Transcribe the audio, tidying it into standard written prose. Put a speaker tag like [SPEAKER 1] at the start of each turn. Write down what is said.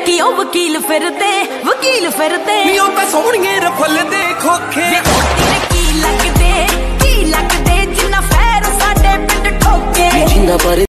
[SPEAKER 1] कि ओ वकील फिरदे नी ओ तां सोहणिए रफल दे खोखे